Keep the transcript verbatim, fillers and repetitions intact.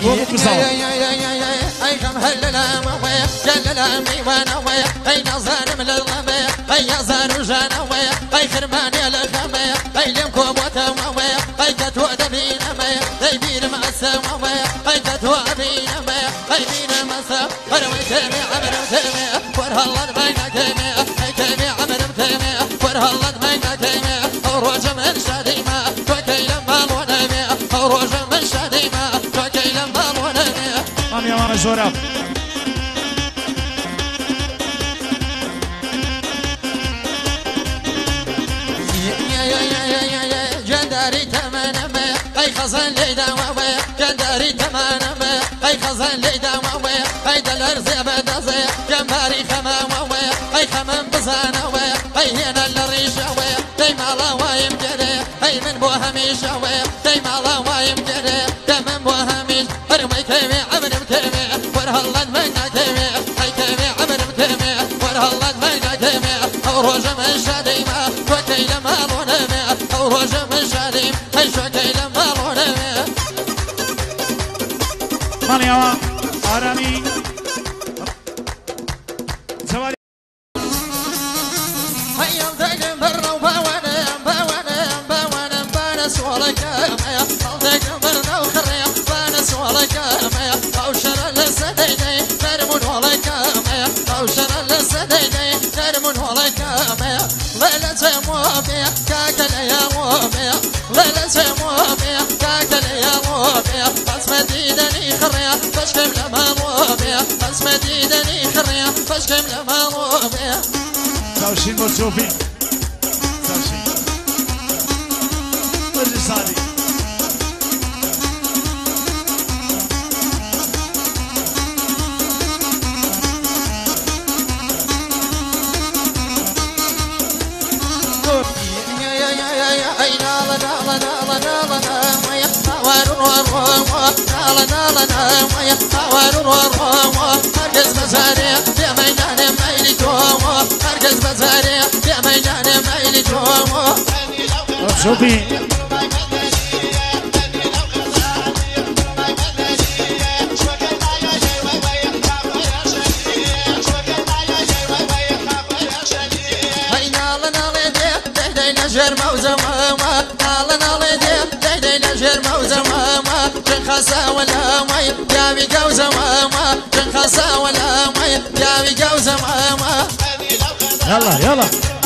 وابو كزاو اي كم هللا مويا جللا ميوانا ويا اي نظر من الغمية اي يزار جانا ويا اي خرمان يا الخمية اي لمكو بوتا ويا اي كتو دبينا ميا اي بير مسا ويا اي كتو دبينا ميا اي بير مسا وروي تمي عمر تمي ورهلا بينا كمي اي كمي عمر تمي ورهلا بينا كمي روج من شديما توكي لما ونمي روج من شديما توكي لما ونمي مام يا مانا زوراب جنداري تمانمي اي خزان ليدا ووي جنداري تمانمي اي خزان ليدا ووي اي دلر زبد زي جمباري خما ووي اي خمم بزانا وي اي هنا الريشه وي داي مالا وايم جري اي من بوهمي شوي داي مالا وايم جري كمن بوهمي ارمي كيمي عمر بكيمي ورهلت منا كيمي اي كيمي عمر بكيمي ورهلت منا كيمي او روج من شديما وكي لما ظلمي او روج من شديم اي شوكي لما ظلمي مال يا مان آرامي زواري هيا دقم برا وبوانا بوانا بوانا بانس ولا كامية دقم برا وخريا بانس ولا كامية او شر لسديني ترمون ولا كامية او شر لسديني ترمون ولا كامية ليلة موبيا كاكل يا موبيا ليلة موبيا كاكل يا موبيا بس مديدني خريا فشكم لما موبيا بس مديدني خريا فشكم لما موبيا ساوشين مرزوفين ساوشين الرسالي اي نالا نالا نالا نالا نالا وارو وارو نالا نالا نالا وارو وارو هرجز بزاري يا ميدان ميلي جومو هرجز بزاري يا ميدان ميلي جومو مرزوفين نجر موزة ماما نالا نالا دي دي دي نجر موزة ماما جن خسا ولا مي جابي جوزة ماما جن خسا ولا مي جابي جوزة ماما يلا يلا